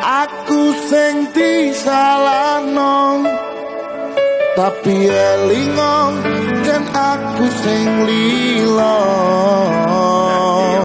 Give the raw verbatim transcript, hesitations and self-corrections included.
Aku sing disalahno, tapi elingo kan aku sing lilo.